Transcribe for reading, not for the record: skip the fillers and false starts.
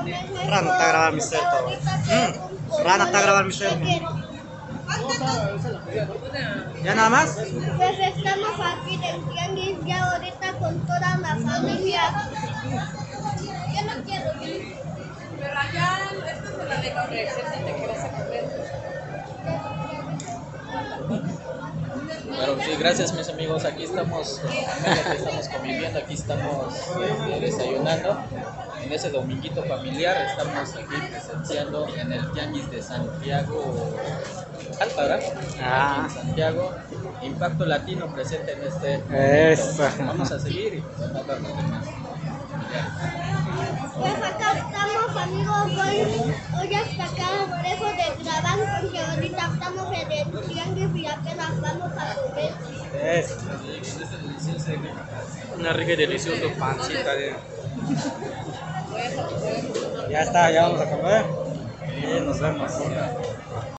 Rana está grabando mi cel todo. Rana está grabando mi cel. ¿Ya nada más? Pues estamos aquí en Tianguis ya ahorita con toda la familia. Yo no quiero ir. Pero allá, esta se la dejo presente, que vas a comer. Bueno, sí, gracias mis amigos, aquí estamos, aquí estamos conviviendo, aquí estamos desayunando en ese dominguito familiar, estamos aquí presenciando en el Tianguis de Santiago Alta, ¿verdad? Aquí en Santiago, Impacto Latino presente en este momento. Vamos a seguir y pues, vamos a hablar los demás familiares. Pues acá estamos amigos, hoy hasta acá dejo de grabar porque ahorita estamos en el Tianguis y apenas vamos a comer. Una rica y deliciosa pancita. Ya está, ya vamos a comer. Y nos vemos.